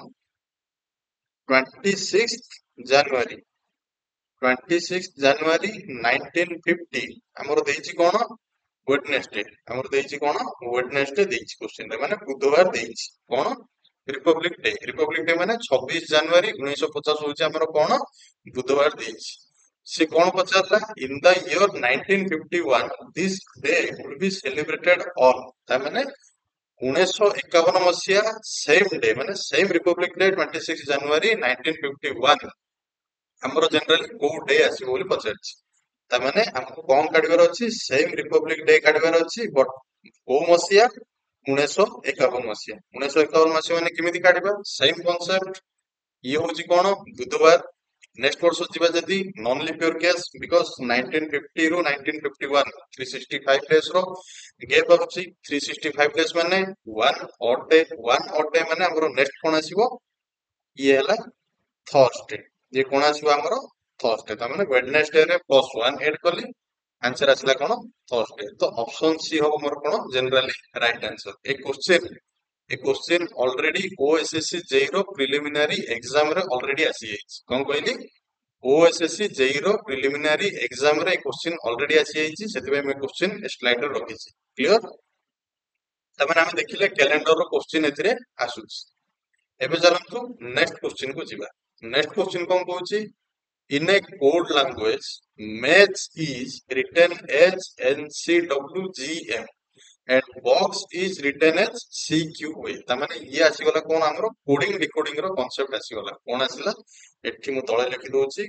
26 जनवरी 26 जनवरी 1950 हमरो देइछि कोन वेडनेसडे हमरो देइछि कोन वेडनेसडे देइछि क्वेश्चन रे माने बुधवार देइछि कोन रिपब्लिक डे माने 26 जनवरी 1950 होछि हमरो कोन बुधवार देइछि। से कोन पचारला in the year 1951 this day would be celebrated on ता माने 1951 मसिया सेम डे माने सेम रिपब्लिक डे 26 जनवरी 1951 हमरो जनरली को डे आसी बोली पचारछि ता माने हमको कोन काढिबार अछि सेम रिपब्लिक डे काढिबार अछि बट को मसिया 1951 मसिया 1951 मसिया माने केमिति काढिबा सेम कांसेप्ट ये होछि कोन बुधवार। नेक्स्ट वर्ष जिबा जदी non leap year case because 1950 रो 1951 365 डेज रो गैप अछि 365 डेज माने वन ऑड डे माने हमरो नेक्स्ट कोन आसीबो ये हला थर्सडे ये कोन आसीबो हमरो थर्सडे ता माने वेडनेसडे रे +1 ऐड करली आंसर आसला कोन थर्सडे। तो ऑप्शन सी हो मोर कोन जनरली राइट आंसर। ए क्वेश्चन ऑलरेडी ओएसएससी जेई रो प्रिलिमिनरी एग्जाम रे ऑलरेडी आसी जाइछ कोन कहली ओएसएससी जेई रो प्रिलिमिनरी एग्जाम रे क्वेश्चन ऑलरेडी आसी जाइछ सेति में क्वेश्चन स्लाइड रे रखिछि। क्लियर? त माने हम देखिले कैलेंडर रो क्वेश्चन एथिरे आसुछ। एबे चलंतु नेक्स्ट क्वेश्चन को जिबा। नेक्स्ट क्वेश्चन कोन कहूची in a code language match is written as NCWGM and box is written as CQA ता माने ये आसी गला कोन हमरो कोडिंग डिकोडिंग रो कांसेप्ट आसी गला कोन आसीला एठी मु तळे लिखि दोची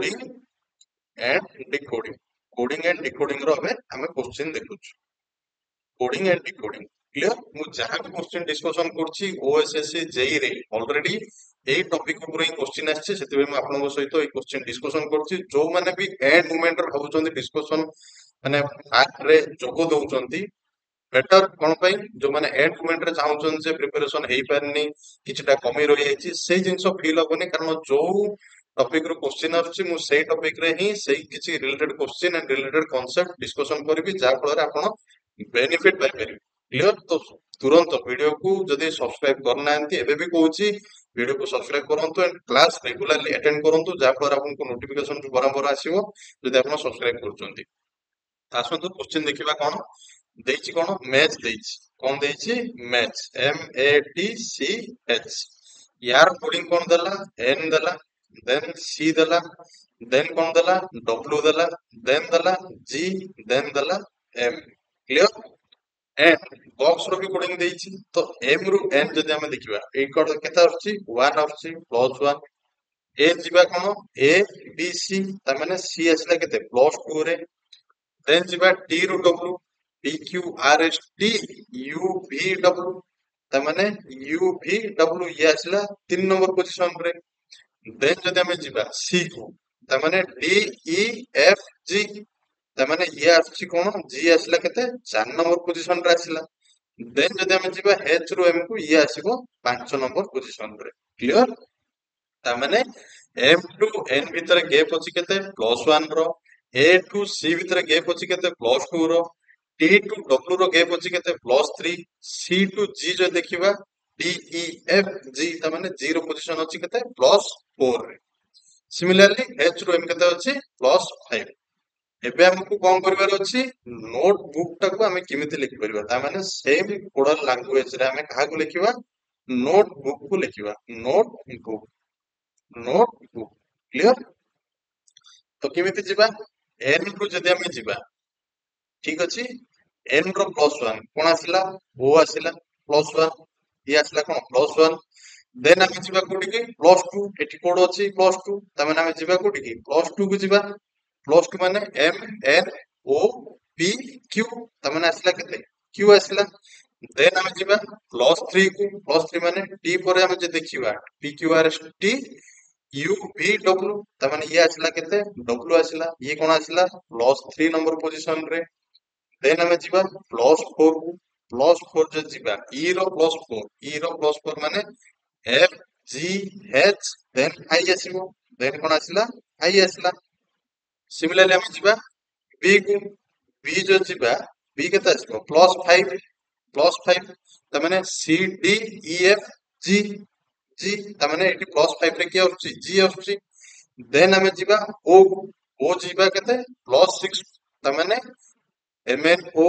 कोडिंग एंड डिकोडिंग रो हमें क्वेश्चन देखुछु कोडिंग एंड डिकोडिंग। क्लियर? मु जहां भी क्वेश्चन डिस्कशन करछि ओएसएससी जेई रे ऑलरेडी एई टॉपिक ऊपर ही क्वेश्चन आछे सेति में आपन सहित एई क्वेश्चन डिस्कशन करछि जो माने भी एंड मोमेंट रे भाबुचंदी डिस्कशन माने फास्ट रे जोगो दउचंती बेटर कोन पई जो माने एंड मोमेंट रे चाहउचन जे प्रिपरेशन हेई परनी किछटा कमी रहि जाइछि सेई जिंसो फील होबनी कारण जो टॉपिक रो क्वेश्चन आछि मु सेई टॉपिक रे ही सेई किछि related question and related concept discussion करबी जा फल रे आपण बेनिफिट पाई परिबे। क्लियर। तो तुरंत वीडियो को जदि सब्सक्राइब करना एबे भी कहूची वीडियो को सब्सक्राइब करंतु एंड क्लास रेगुलरली अटेंड करंतु जा फल आपको नोटिफिकेशन बराबर आसीबो जदि आपण सब्सक्राइब करचंती। आसंतु क्वेश्चन देखिबा कोन देछि कोन मैच देछि कोन देछि मैच MATCH यार कोडिंग कोन देला N देला देन C देला देन कोन देला W देला देन देला G देन देला M क्लियर। एंड बॉक्स रो भी कोडिंग देछि तो M रु N जदि हम देखिबा ए कोड केता आछि 1 आछि +1 ए जिबा कोन A B C त माने C आछला केते +2 रे देन जिबा T रु W P Q R S T U V W त माने U V W ये आछला 3 नंबर पोजीशन रे देन जदि हम जिबा C को त माने D E F G त माने ये आछि कोन G आछला केते 4 नंबर पोजीशन रे आछला देन जदि हम जिबा H रु M को ये आसीबो 5 नंबर पोजीशन रे क्लियर। ता माने M टू N भितर गैप अछि केते +1 रो A टू C भितर गैप अछि केते +2 रो T टू W रो गैप अछि केते +3 C टू G जो देखिबा D E F G ता माने 0 पोजीशन अछि केते +4 रे सिमिलरली H रो M केते अछि +5 एबे हमकु कोन करबार अछि नोटबुक टाको हमें किमिति लिखि परिबा ता माने सेम कोडल लैंग्वेज रे हमें काहा को लिखिबा नोटबुक को लिखिबा नोटबुक नोटबुक क्लियर। तो केमिति जिबा n को जदि हमें जिबा ठीक अछि n रो +1 कोन आसिला o आसिला +1 ये आसिला कोन +1 देन हमें जिबा कोडी की +2 एठी कोड अछि +2 त माने हमें जिबा कोडी की +2 को जिबा +2 माने M N O P Q त माने आसिला केते Q आसिला देन हमें जिबा +3 को +3 माने T पर हमें जे देखिबा P Q R S T U V W त माने ये आसिला केते W आसिला ये कोन आसिला +3 नंबर पोजीशन रे देन हमें जिबा +4 को +4 जे जिबा E रो +4 E रो +4 माने F G H then I आसीबो देन कोन आसिला I आसिला सिमिलरली हमें जिबा B को B जो जिबा B केते आसीबो +5 त माने C D E F G G त माने एटी +5 रे की आउची G आउची देन हमें जिबा O जिबा केते +6 त माने M N O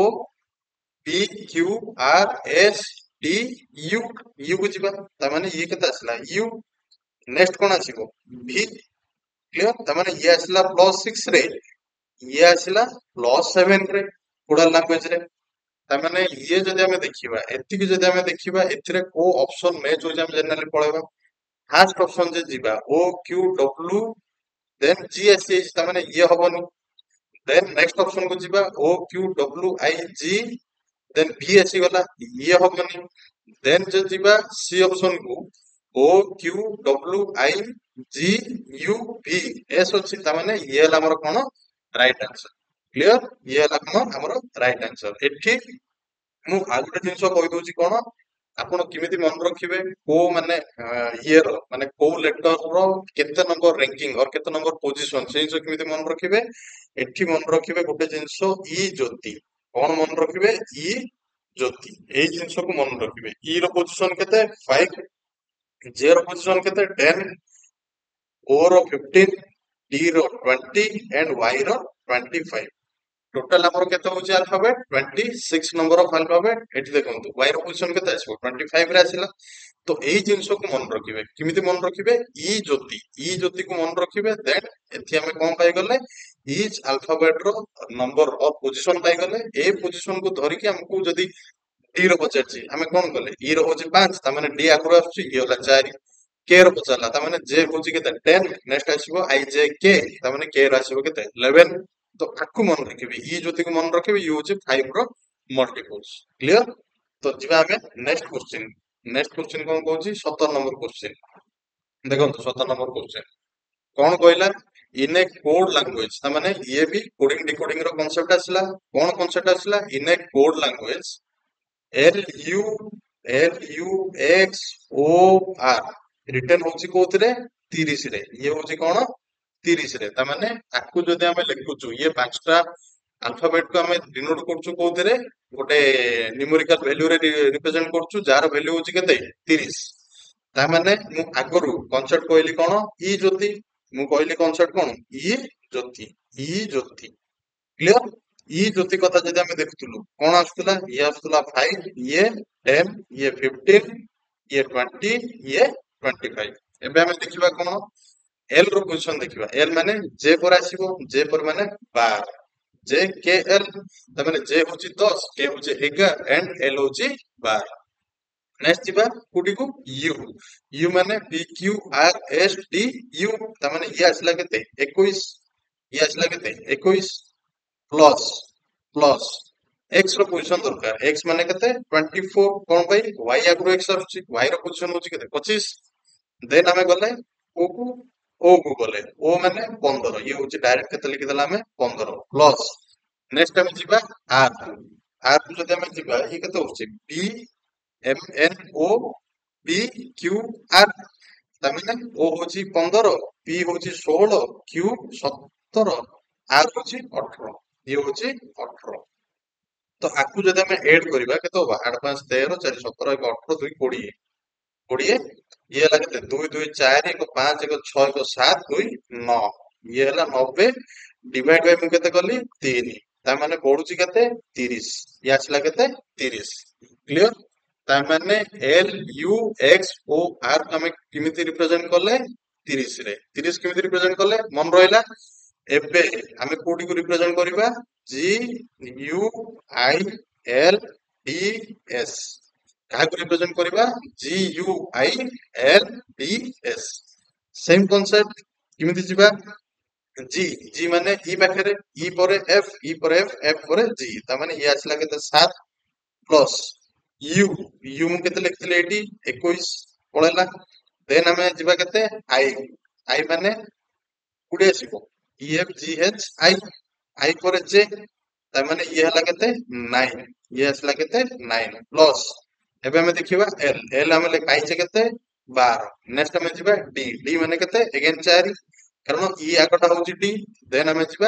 P Q R S T U U को जिबा त माने ये केते आसला U नेक्स्ट कोन आसीबो V क्लियर त माने ये आसला +6 रे ये आसला +7 रे कोडल लैंग्वेज रे त माने ये जदि हमें देखिबा एति कि जदि हमें देखिबा एथिरे को ऑप्शन मैच हो जे हम जनरली पळेबा फर्स्ट ऑप्शन जे जिबा O Q W then G S H त माने ये हबनी देन नेक्स्ट ऑप्शन को जिबा O Q W I G then V आसी गला ये हबनी देन जे जिबा C ऑप्शन को O Q W I G U V S अछि त माने ये हला हमर कोन राइट आंसर क्लियर ये हला कोन हमर राइट आंसर एठी मु आ गोटे जिनिस कहि दउची कोन आपण किमिति मन रखिबे को माने ईयर माने को लेटर रो केते नंबर रैंकिंग और केते नंबर पोजीशन से जिनिस किमिति मन रखिबे एठी मन रखिबे गोटे जिनिस ई ज्योति कोन मन रखिबे ई ज्योति एई जिनिस को मन रखिबे ई रो पोजीशन केते 5 जे रो पोजीशन केते 10 ओ रो 15 डी रो 20 एंड y रो 25 टोटल हमर केते होची अल्फाबेट 26 नंबर ऑफ अल्फाबेट एठी देखंतु y रो पोजीशन केते आछो 25 रे आछिला तो एई जिंस को मन रखिबे किमिति मन रखिबे ई ज्योति को मन रखिबे देन एथि हमें कोन पाई गले ईच अल्फाबेट रो नंबर ऑफ पोजीशन पाई गले ए पोजीशन को धरि के हमकु जदी डी रो पचारची हमें कोन गले ई रो होची 5 त माने डी आगरो आछी ई होला 4 के रो पचारला त माने जे होची केते 10 नेक्स्ट आसीबो आई जे के त माने के रो आसीबो केते 11 तो आकु मन रखिबे ई ज्योति को मन रखिबे ई होची 5 रो मल्टीपल्स क्लियर। तो जिबा हमें नेक्स्ट क्वेश्चन कोन कहूची 17 नंबर क्वेश्चन देखंतु 17 नंबर क्वेश्चन कोन कहला इन ए कोड लैंग्वेज त माने ये भी कोडिंग डिकोडिंग रो कांसेप्ट आसला कोन कांसेप्ट आसला in a code language L U X O R written होची कोथरे 30 रे ये होची कोन 30 रे त माने आकु जदि हमें लिखुचु ये पांचटा अल्फाबेट को आमे डिनोट करछु कोउथिरे गोटे न्यूमेरिकल वैल्यू रे रिप्रेजेंट करछु जार वैल्यू होची केते 30 ता माने मु आगरु कॉन्सेप्ट कहली कोन ई ज्योति मु कहली कॉन्सेप्ट कोन ई ज्योति क्लियर ई ज्योति कथा जदि आमे देखुतलु कोन आस्तुला ये आस्तुला 5 ये 10 ये 15 ये 20 ये 25 एबे आमे देखिबा कोन एल रो पोजीशन देखिबा एल माने जे पर आसीबो जे पर माने 12 जे के एल त माने जे होची 10 के होची 11 एंड एल होची 12 नेक्स्ट जिबा कोडी को यू यू माने P Q R S T U त माने ये आसला केते 21 ये आसला केते 21 प्लस प्लस एक्स रो पोजीशन दरकार एक्स माने केते 24 कोन भाई y आगरो एक्स आछी y रो पोजीशन होची केते 25 देन हमें गले ओ को गले ओ माने 15 ये होची डायरेक्ट केते लिखि देला हमें 15 प्लस नेक्स्ट हम जिबा आर को जदि हमें जिबा ये केते होची P M N O P Q R तमाने ओ होची 15 पी होची 16 क्यू 17 आर होची 18 ये होची 18 तो आकु जदि हमें ऐड करिबा केते होबा 8 5 13 4 17 1 18 2 20 20 ये ହେଲା କେତେ 2 2 4 1 5 1 6 1 7 2 9 ये ହେଲା 90 डिवाइड बाय मु केते करली 3 ता माने पडुची केते 30 ये आछला केते 30 क्लियर ता माने L U X O R को हमें किमिति रिप्रेजेंट करले 30 रे 30 किमिति रिप्रेजेंट करले मन रहला एबे हमें कोडी को रिप्रेजेंट करिबा G U I L D S कहा को रिप्रेजेंट करिबा G U I L D S same concept किमिति जिबा जी जी माने ई पाखरे ई पर एफ पर जी ता माने ये आसला केते 7 प्लस यू यू मु केते लिखथिले एटी 21 पळेला देन हमें जिबा केते आई माने कुडे आसीबो E F G H I पर जे ता माने ये हला केते 9 ये आसला केते 9 प्लस एबे हमें देखिबा एल एल हमें लिखाइछे केते 12 नेक्स्ट हमें जिबा डी डी माने केते अगेन 4 कारण ई आगटा होची डी देन हमें जिबा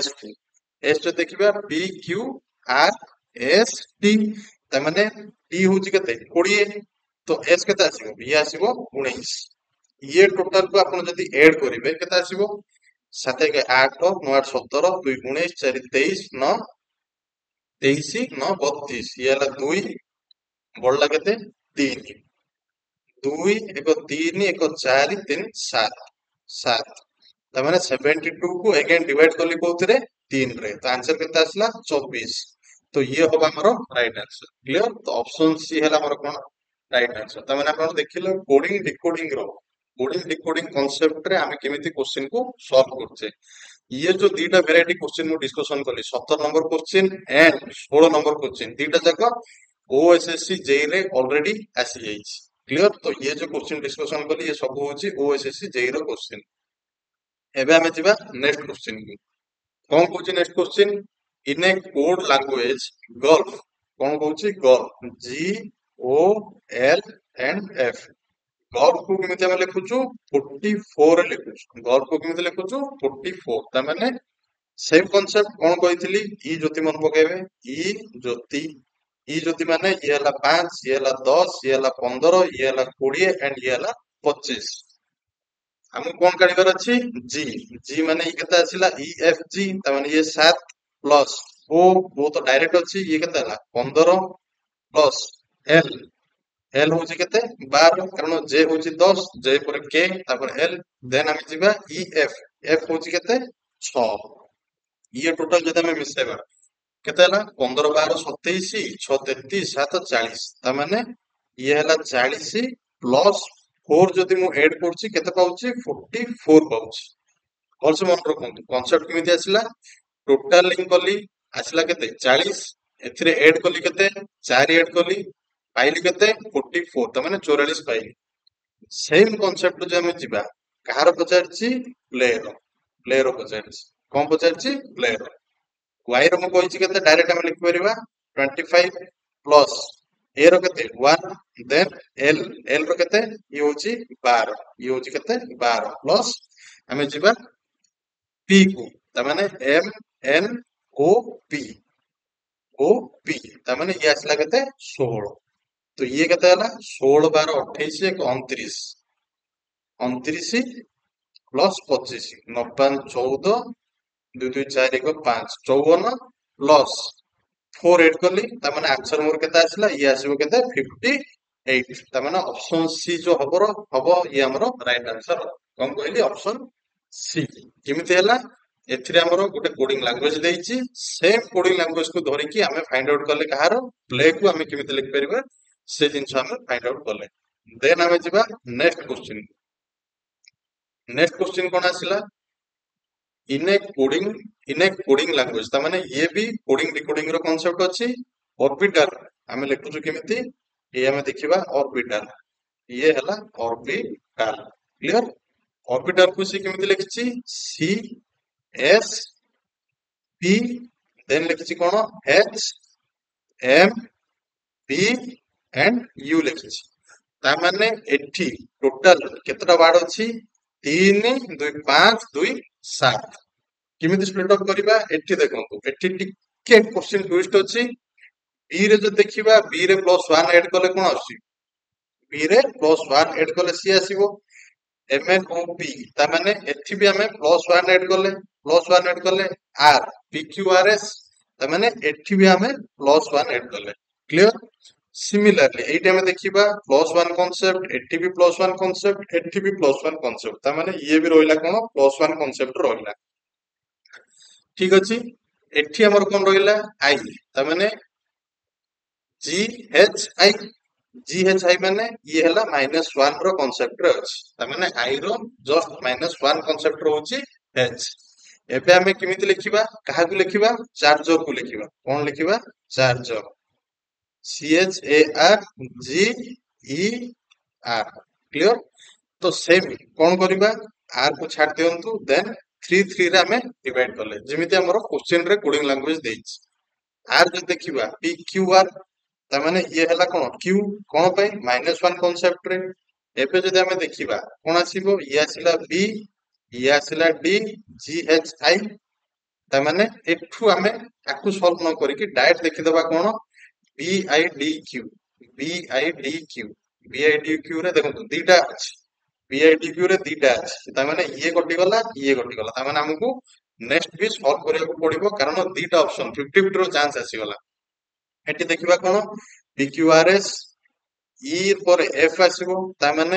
एस तो देखिबा P Q R S T त माने टी होची केते 20 तो एस केते आसीबो ये आसीबो 19 ये टोटल को आपण जदी ऐड करिवे केते आसीबो 7 के 8 9 8 17 2 19 4 23 9 23 9 32 ये हला 2 बडला केते 3 2 1 3 1 4 3 7 7 तमाने 72 को अगेन डिवाइड करली कोथरे 3 रे तो आंसर केते आसला 24 तो ये होबा हमरो राइट आंसर क्लियर तो ऑप्शन सी हला हमरो कोन राइट आंसर तमाने आपण देखिलो कोडिंग डिकोडिंग कांसेप्ट रे हमें केमिति क्वेश्चन को सॉल्व करछे ये जो दीटा वैरायटी क्वेश्चन मु डिस्कशन करली 17 number question and 16 number question दीटा जाक ओएसएससी जेई रे ऑलरेडी आसी जाईछि क्लियर तो ये जो क्वेश्चन डिस्कशन करली ये सब होची ओएसएससी जेई रो क्वेश्चन एबे हमें जिबा नेक्स्ट क्वेश्चन को कोन कहूची next question in a code language gulf कोन कहूची gulf G O L and F gulf को केमिति हम लिखुछु 44 रे लिखुछु गल्फ को केमिति लिखुछु 44 ता माने सेम कांसेप्ट कोन कहितली ई ज्योति मन पकेबे ई ज्योति माने ये हला 5 ये हला 10 ये हला 15 ये हला 20 एंड ये हला 25 हम कौन काढिबार अछि जी जी माने ई केता आसिला ई एफ जी त माने ये 7 प्लस ओ तो डायरेक्ट अछि ये केता हला 15 प्लस एल एल होची केते 12 कारण जे होची 10 जे पर के तापर एल देन हम जिबा ई एफ होची केते 6 ये टोटल जदा में मिसेबा केते हला 15 12 27 6 33 7 40 त माने ये हला 40 प्लस 4 जदि मु ऐड करछि केते पाउछि 44 पाउछि ऑल्सो मन रखंतु कांसेप्ट किमिति आसिला टोटल लिंक करली आसिला केते 40 एथिरे ऐड करली केते 4 ऐड करली पाइली केते 44 त माने 44 पाइली सेम कांसेप्ट जे हम जिबा कहार पचारछि प्लेयर पचारछि कोन पचारछि प्लेयर y रो मु कहिछि केते डायरेक्ट हम लिख परिबा 25 प्लस ए रो केते 1 देन एल रो केते ये होची 12 ये होची केते 12 प्लस हमें जिबा p को त माने m n O P O P तार ये आसला केते 16 तो ये केते हला 16 12 28 एक 29 29 प्लस 25 9 5 14 2 2 4 1 5 54 प्लस 4 8 कली तार आंसर मोर केते आसला ये आसीबो केते 58 तार ऑप्शन सी जो हबरो हबो ये हमरो राइट आंसर कौन कहली ऑप्शन सी केमिति हला एथिरे हमरो गोटे कोडिंग लैंग्वेज देइची सेम कोडिंग लैंग्वेज को धरिकी आमे फाइंड आउट करले कहारो प्ले को आमे केमिति लिख परिबा से जिंस आमे फाइंड आउट करले देन आमे जिबा नेक्स्ट क्वेश्चन कोन आसिला इन ए कोडिंग लैंग्वेज ता माने ये भी कोडिंग डिकोडिंग रो कांसेप्ट अछि ऑर्बिटल आमे लिखुछु केमिति ये आमे देखिबा ऑर्बिटल ये हला ऑर्बिटल क्लियर ऑर्बिटल को सी केमिति लिखछि सी एस पी देन लिखछि कोन H M P and U लिखछि ता माने एठी टोटल केतटा वर्ड अछि 3 2 5 2 7 केमिति स्प्लिट अप करिबा एठी देखंतु एठी टिके क्वेश्चन ट्विस्ट अछि बी रे जो देखिबा बी रे +1 ऐड करले कोन आसी बी रे +1 ऐड करले सी आसीबो एम एन ओ पी ता माने एठी भी हमें +1 ऐड करले R P Q R S ता माने एठी भी हमें +1 ऐड करले क्लियर सिमिलरली एठी हमें देखिबा +1 कांसेप्ट एठी भी +1 कांसेप्ट एठी भी +1 कांसेप्ट ता माने ये भी रोइला कोन +1 कांसेप्ट रोइला ठीक अछि एठी हमर कोन रोइला आई ता माने जी एच आई GHI माने ये हला -1 रो कांसेप्ट रे अछि त माने I रो जस्ट -1 कांसेप्ट रो होची H एबे हमें केमिति लिखिबा काहा को लिखिबा चार्जर को लिखिबा कोन लिखिबा चार्जर CHARGER क्लियर तो सेम कोन करिबा R को छाड़ दियंतु देन 3 3 रे हमें डिवाइड करले जेमिति हमरो क्वेश्चन रे कोडिंग लैंग्वेज देइछ R जो देखिबा PQR ता माने ये हला कोन क्यू कोन पे -1 कांसेप्ट रे एबे जदि हमें देखिबा कोन आसीबो ये आसिला बी ये आसिला डी जी एच आई ता माने एठू हमें आकु सॉल्व न करिकि डायरेक्ट देखि दबा कोन B I D Q B I D Q B I D Q रे देखंतु दीटा अछि बी आई डी क्यू रे दीटा अछि ता माने ये कटि गला ता माने हमकु नेक्स्ट भी सॉल्व करिया को पड़िबो कारण दीटा ऑप्शन 50-50 रो चांस आसी गला एटी देखिबा कोन PQRS E पर F आसीबो ता माने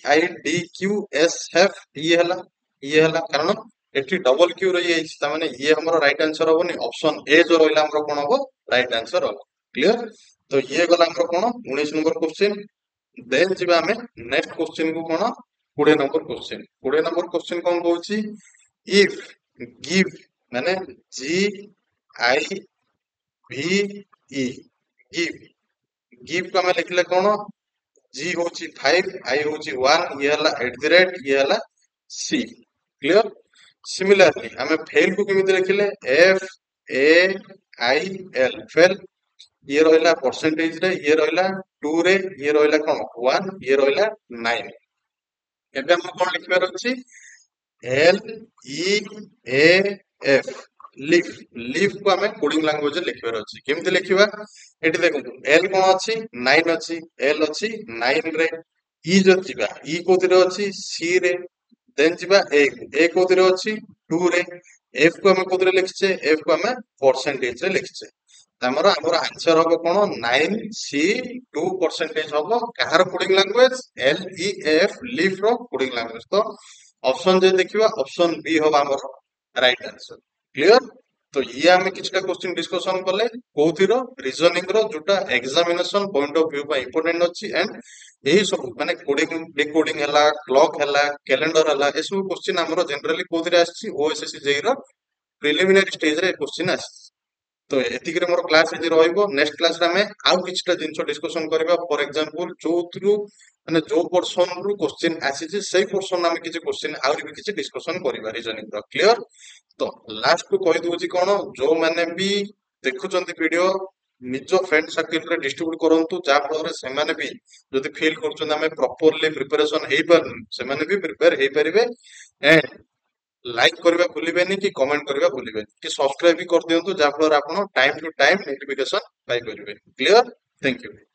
BIDQS ये हला कारण एटी डबल क्यू रही है ता माने ये हमरो राइट आंसर होबनी ऑप्शन ए जो रहिला हमरो कोन हो राइट आंसर हो क्लियर तो ये गला हमरो कोन 19 नंबर क्वेश्चन देन जिबा हमें नेक्स्ट क्वेश्चन को कोन 20 नंबर क्वेश्चन कोन कहूची इफ गिव माने G I V E give give को हमें लिखले कोन G होची 5 I होची 1 ये हला @ ये हला C क्लियर सिमिलरली हमें फेल को केमिति लिखले F A I L fail ये रहिला परसेंटेज रे ये रहिला 2 रे ये रहिला कोन 1 ये रहिला 9 एबे हम कोन लिखबार अछि L E A F leaf leaf को हमें कोडिंग लैंग्वेज रे लिखबार अछि केमिति लिखिबा एठी देखंतु L कोन अछि 9 अछि L अछि 9 रे E जो जिबा E कोथिरे अछि C रे देन जिबा A कोथिरे अछि 2 रे F को हमें कोथिरे लिखछे F को हमें परसेंटेज रे लिखछे तमरो हमर आंसर होबो कोन 9C2% होबो कहार कोडिंग लैंग्वेज LEF लीफ रो कोडिंग लैंग्वेज तो ऑप्शन जे देखिबा ऑप्शन बी होबा हमर राइट आंसर क्लियर तो ये हमें किछटा क्वेश्चन डिस्कशन करले कोथिरो रीजनिंग रो जोटा एग्जामिनेशन पॉइंट ऑफ व्यू पर इंपोर्टेंट अछि एंड एही सब माने कोडिंग डिकोडिंग हला क्लॉक हला कैलेंडर हला ए सब क्वेश्चन हमरो जनरली कोथिरे आछि ओएसएससी जेई रो प्रिलिमिनरी स्टेज रे क्वेश्चन आछि तो एतिकरे मोर क्लास जे रहइबो नेक्स्ट क्लास रे हमें आउ किछटा जिंसो डिस्कशन करबा फॉर एग्जांपल जोथरु माने जो पोर्शन रु क्वेश्चन आसी जे सेही पोर्शन हमें किछि क्वेश्चन आउरी भी किछि डिस्कशन करबा रीजनिंग रो क्लियर तो लास्ट को कहि दोछि कोन जो माने भी देखुचंती वीडियो निज फ्रेंड सर्किल रे डिस्ट्रीब्यूट करंतु जा फल रे से माने भी जदि फील करछन हमें प्रॉपर्ली प्रिपरेशन हेई पर से माने भी प्रिपेयर हेई परिबे एंड ଲାଇକ୍ କରିବା ଭୁଲିବେନି କି କମେଣ୍ଟ କରିବା ଭୁଲିବେନି କି ସବସ୍କ୍ରାଇବ ବି କରିଦିଅନ୍ତୁ ଯାହା ଫଳରେ ଆପଣ ଟାଇମ ଟୁ ଟାଇମ ନୋଟିଫିକେଶନ ପାଇପାରିବେ। କ୍ଲିୟର? Thank you.